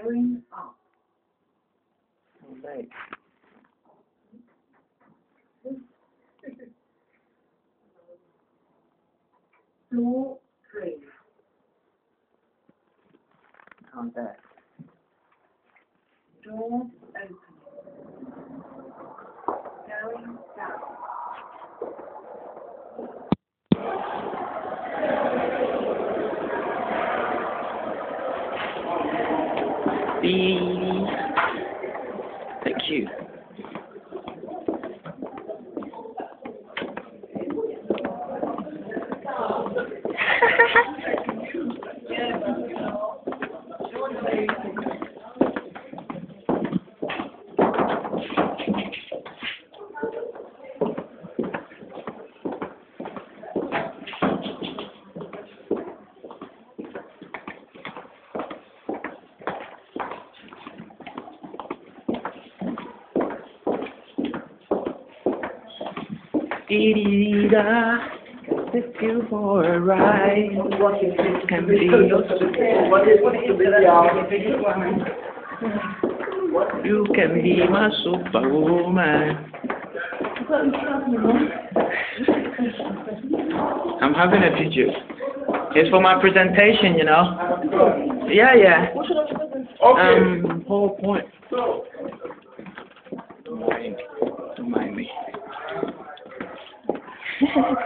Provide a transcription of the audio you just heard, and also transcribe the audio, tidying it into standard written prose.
Going up. Right. 2, 3. Count that. Doors open. Going down. Thank you. Take you for a ride. Can be you can be my superwoman. I'm having a picture. It's for my presentation, you know. Yeah. Whole point. Don't mind me.